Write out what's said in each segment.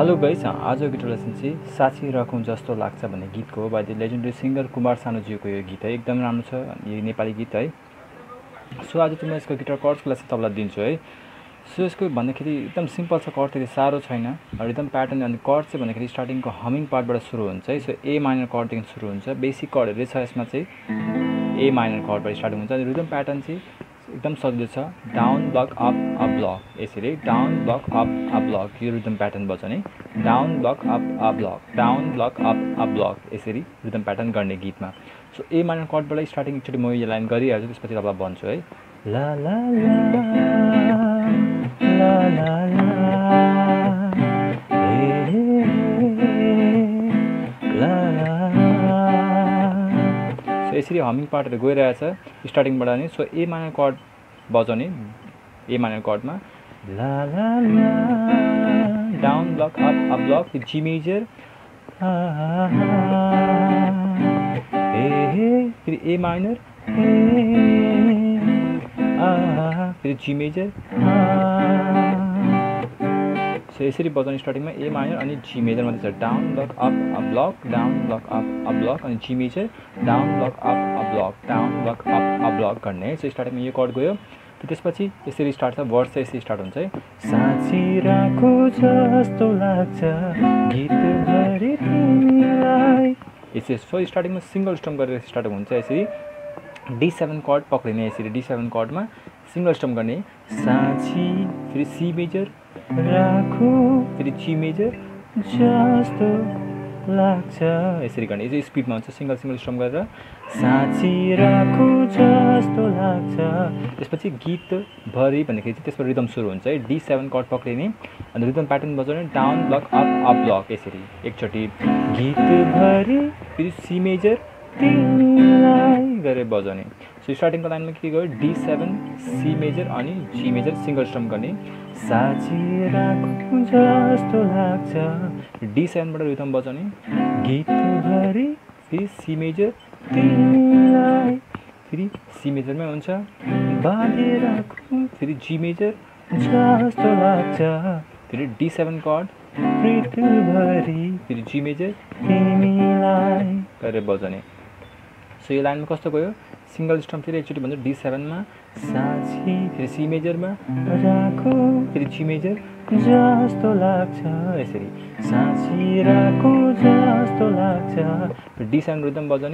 Hello guys, आजको गीत lesson चाहिँ साँच्ची रखौँ जस्तो लाग्छ भन्ने गीतको by the legendary singer Kumar सानुज्यूको यो गीत है। एकदम राम्रो छ यो नेपाली गीत है। सो आज चाहिँ म यसको गिटार कर्ड्सको लेसन तपाईँलाई दिन्छु है। सो यसको भन्दाखेरि एकदम सिम्पल छ, कर्ड त्यति साह्रो छैन, रिदम प्याटर्न। अनि कर्ड चाहिँ भन्दाखेरि स्टार्टिङको हमिङ पार्टबाट सुरु हुन्छ है। सो ए माइनर कर्डदेखि सुरु हुन्छ, बेसिक कर्डहरू छ यसमा चाहिँ ए माइनर कर्डबाट स्टार्ट हुन्छ। अनि रिदम प्याटर्न चाहिँ एकदम सजिलो छ, down block up up block, यसरी down block up up block, यो रिदम प्याटर्न बजाउने। Down block up up block, down block up up block, यसरी रिदम प्याटर्न गर्ने गीतमा। सो ए माइनर कर्डबाट स्टार्टिङ एकचोटि म यो लाइन गरिहाल्छु, त्यसपछि तपाईँलाई भन्छु है। ला ला ला ला ला ला सो यसरी हमिङ पार्टहरू गइरहेछ स्टार्टिङबाट नि। सो ए माइनर कर्ड बजाउने, ए माइनर कर्डमा ला ला ला, down block up up block, G major, फेरि ए माइनर, फेरि जी मेजर। सो यसरी बजाउने स्टार्टिङमा ए माइनर अनि जी मेजर मात्रै छ। Down block up up block, down block up up block, अनि G major, down block up up block, down block up up block गर्ने है। सो स्टार्टिङमा यो कर्ड गयो, त्यसपछि यसरी स्टार्ट छ, वर्ड चाहिँ यसरी स्टार्ट हुन्छ है। साँच्ची राखो जस्तो लाग्छ गीतभरि तिमीलाई, यसरी। सो स्टार्टिङमा सिङ्गल स्टम गरेर स्टार्ट हुन्छ यसरी। D7 कर्ड पक्रिने, यसरी D7 कर्डमा सिङ्गल स्टम गर्ने। साँच्ची, फेरि सी मेजर, राखो, फेरि जी मेजर जस्तो लाग्छ, यसरी गर्ने। यसरी स्पिडमा हुन्छ, सिङ्गल सिङ्गल स्टम गरेर साँच्ची राखो जस्तो लाग्छ। त्यसपछि गीतभरि भन्दाखेरि चाहिँ त्यसमा रिदम सुरु हुन्छ है। D7 कर्ड पक्रिने अनि रिदम प्याटर्न बजाउने, down block up up block, यसरी एकचोटि गीतभरि, फेरि सी मेजर तिमीलाई गरेर बजाउने। सो स्टार्टिङको लाइनमा के गर्यो, D7 सी मेजर अनि जी मेजर सिङ्गल स्टम गर्ने। साँच्ची राखो जस्तो लाग्छ, D7 बाट रिदम बजाउने, गीतभरि, फेरि सी मेजर तिमीलाई, फेरि सी मेजरमै हुन्छ, बाँधे राखो, फेरि जी मेजर जस्तो लाग्छ, फेरि D7 कर्ड, गीतभरि, फेरि जी मेजर तिमीलाई गरेर बजाउने। सो यो लाइनमा कस्तो गयो, सिङ्गल स्टम फेरि एकचोटि भन्छ D7 मा, साँच्ची, फेरि सी मेजरमा राखो, फेरि जी मेजर जस्तो लाग्छ, यसरी साँच्ची राखो जस्तो लाग्छ, फेरि D7 रिदम बजाउने,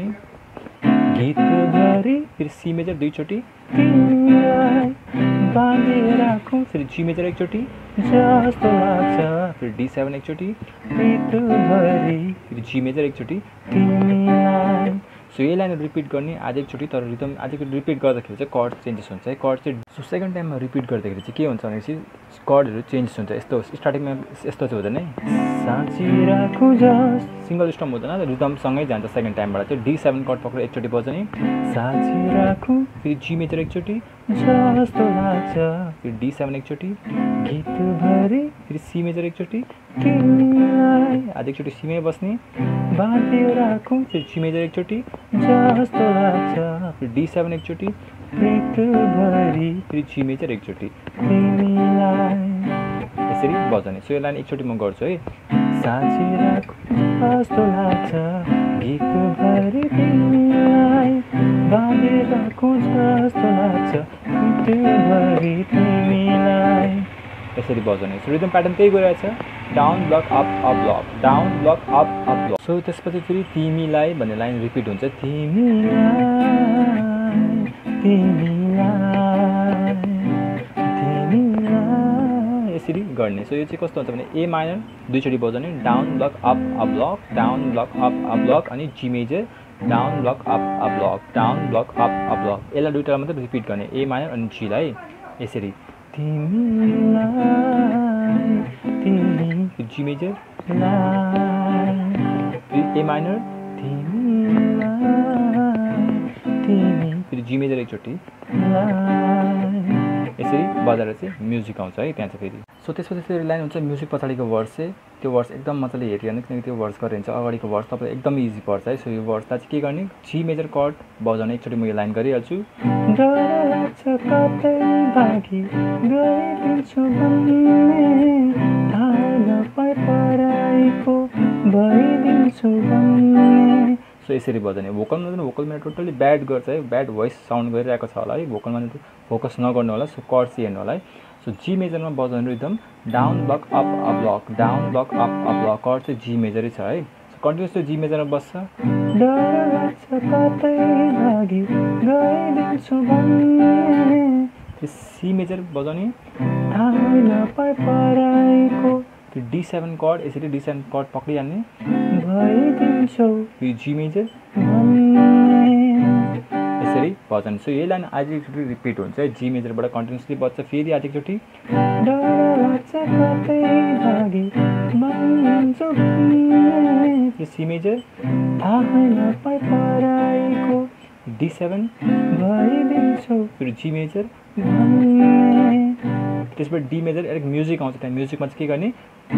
गीतभरि, फेरि सी मेजर दुईचोटि तिमीलाई, बाँधे राखौँ, फेरि जी मेजर एकचोटि जस्तो लाग्छ, फेरि D7 एकचोटि, गीतभरि, फेरि जी मेजर एकचोटि तिमीलाई। सो यही लाइन रिपिट गर्ने आज एकचोटि, तर रिदम आज रिपिट गर्दाखेरि चाहिँ कर्ड चेन्जेस हुन्छ है। कर्ड चाहिँ सो सेकेन्ड टाइममा रिपिट गर्दाखेरि चाहिँ के हुन्छ भनेपछि कर्डहरू चेन्जेस हुन्छ। यस्तो स्टार्टिङमा यस्तो चाहिँ हुँदैन है, साँच्ची राखो जस, सिङ्गल स्टम हुँदैन, रिदमसँगै जान्छ। सेकेन्ड टाइमबाट चाहिँ D7 कर्ड पक्रेर एकचोटि बजाउने, साँच्ची राखो, फेरि जी मेजर एकचोटि जस्तो लाग्छ, फेरि D7 एकचोटि, गीतभरि, फेरि सी मेजर एकचोटि तिमीलाई, आज एकचोटि सीमै बस्ने, बाँधे राखौँ, फेरि जी मेजर एकचोटि जस्तो लाग्छ, फेरि D7 एकचोटि, गीतभरि, फेरि जी मेजर एकचोटि तिमीलाई, यसरी बजाउने। सो यो लाइन एकचोटि म गर्छु है। साँच्ची राखो जस्तो लाग्छ गीतभरि तिमीलाई, बाँधे राखौँ जस्तो लाग्छ गीतभरि तिमीलाई, यसरी बजाउने। सो रिदम प्याटर्न त्यही गइरहेछ, down block up up block, down block up up block. So त्यसपछि फेरि तिमीलाई भन्ने लाइन रिपिट हुन्छ, तिमीलाई तिमीलाई तिमीलाई, यसरी गर्ने। सो यो चाहिँ कस्तो हुन्छ भने ए माइनर दुईचोटि बजाउने, down block up up block, down block up up block, अनि G major, down block up up block, down block up up block, यसलाई दुईवटा मात्रै रिपिट गर्ने, ए माइनर अनि जीलाई, यसरी तिमीलाई तिमी, जी मेजर लाई, ए माइनर तिमीलाई तिमी, फेरि जी मेजर एकचोटि लाई, यसरी बजाएर चाहिँ म्युजिक आउँछ है त्यहाँ चाहिँ फेरि। सो त्यसपछि फेरि लाइन हुन्छ, म्युजिक पछाडिको वर्ड्स चाहिँ त्यो वर्ड्स एकदम मजाले हेरिरहनु, किनकि त्यो वर्ड्स गरेर हुन्छ अगाडिको वर्ड्स तपाईँलाई एकदम इजी पर्छ है। सो यो वर्ड्सलाई चाहिँ के गर्ने, जी मेजर कर्ड बजाउने, एकचोटि म यो लाइन गरिहाल्छु। पराइको भइदिन्छु भन्ने। सो यसरी बजाउने। भोकलमा टोटली ब्याड गर्छ है, ब्याड भोइस साउन्ड गरिरहेको छ होला है, भोकलमा फोकस नगर्नु होला। सो कर्ड चाहिँ हेर्नु होला है। सो जी मेजरमा बजाउने rhythm down block up uh block, down block up uh block. Chord चाहिँ जी मेजरै छ है। सो कन्टिन्युस त्यो जी मेजरमा बस्छ। डर लाग्छ कतै भागी गइदिन्छु भन्ने। त्यो सी मेजर बजाउने, थाहै नपाए पराइको त्यो D7 कर्ड, यसरी D7 कर्ड पक्रिहाल्ने, भइदिन्छौ फेरि जी मेजर भन्ने। यसरी बजाउने। सो यही लाइन आज एकचोटि रिपिट हुन्छ है, जी मेजरबाट कन्टिन्युसली बज्छ। फेरि आज एकचोटि डर लाग्छ कतै भागी गइदिन्छु भन्ने। त्यो सी मेजर, थाहै नपाए पराइको D7 भइदिन्छौ फेरि जी मेजर, भन्ने। त्यसबाट डी मेजर अलिक म्युजिक आउँछ। त्यहाँ म्युजिकमा चाहिँ के गर्ने,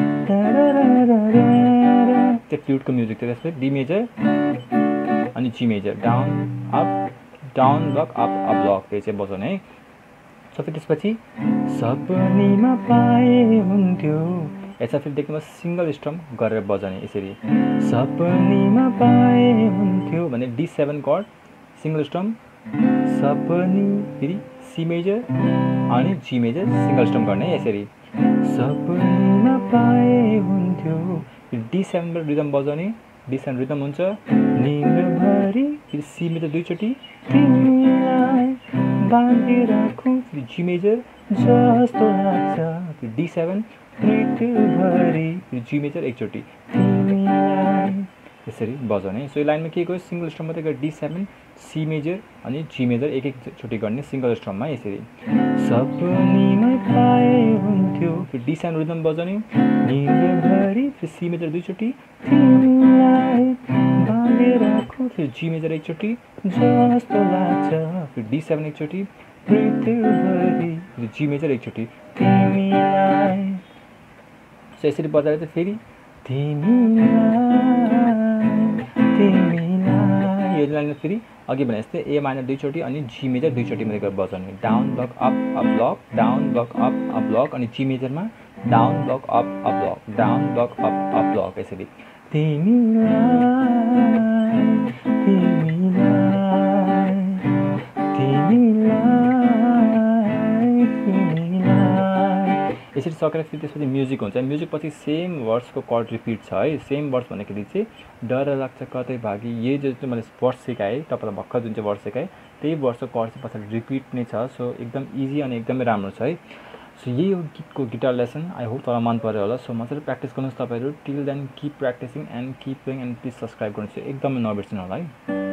त्यो फ्लुटको म्युजिक थियो। त्यसपछि डी मेजर अनि G major, down block up uh block, त्यही चाहिँ बजाउने है। सो फेरि त्यसपछि सपनीमा पाए हुन्थ्यो, यसमा फेरि देख्नुमा सिङ्गल स्ट्रम गरेर बजाउने यसरी। सपनीमा पाए हुन्थ्यो भने D7 कर्ड सिङ्गल स्ट्रम, सपनी फेरि सी मेजर अनि जी मेजर सिङ्गल स्ट्रम गर्ने यसरी। सपनीमा पाए हुन्थ्यो, फेरि D7बाट रिदम बजाउने, D7 रिदम हुन्छ। निन्द्रभरि फेरि सी मेजर दुईचोटि, तिमीलाई बाँधी राखौँ फेरि जी मेजर, जस्तो लाग्छ फेरि D7, मृत्युभरि फेरि जी मेजर एकचोटि, तिमीलाई। यसरी बजाउने। सो यो लाइनमा के गयो, सिङ्गल स्ट्रम मात्रै गयो, D7 सी मेजर अनि जी मेजर एक एकचोटि गर्ने सिङ्गल स्ट्रममा यसरी। सपनीमा पाए हुन्थ्यो, फेरि D7 रिदम बजाउने, निन्द्रभरि फेरि सी मेजर दुईचोटि, तिमीलाई बाँधी राखौँ फेरि जी मेजर एकचोटि, जस्तो लाग्छ फेरि D7 एकचोटि, मृत्युभरि फेरि जी मेजर एकचोटि। तिमीलाई। सो यसरी बजाएर चाहिँ फेरि तिमीलाई यो लाइनमा फेरि अघि भने जस्तै ए माइनर दुईचोटि अनि जी मेजर दुईचोटि मात्रै गरेर बजाउने। Down block up uh block, down block up uh block अनि जी मेजरमा down block up uh block, down block up uh block यसरी। तिमीलाई यसरी सकेर फेरि त्यसपछि म्युजिक हुन्छ। म्युजिक पछि सेम वर्ड्सको कर्ड रिपिट छ है। सेम वर्ड्स भन्दाखेरि चाहिँ डर लाग्छ कतै भागी, यही जो चाहिँ मैले वर्ड सिकाएँ तपाईँलाई भर्खर जुन चाहिँ वर्ड सिकाएँ त्यही वर्ड्सको कर्ड चाहिँ पछाडि रिपिट नै छ। सो एकदम इजी अनि एकदमै राम्रो छ है। सो यही हो गीतको गिटार लेसन। आई होप तपाईँलाई मन पऱ्यो होला। सो मजाले प्र्याक्टिस गर्नुहोस् तपाईँहरू। Till then keep practising and keep playing and please subscribe गर्नुहोस्, एकदमै नबिर्सिनु होला है।